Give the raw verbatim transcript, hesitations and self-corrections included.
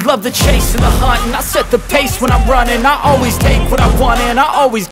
love the chase and the hunt, and I set the pace when I'm running. I always take what I want and I always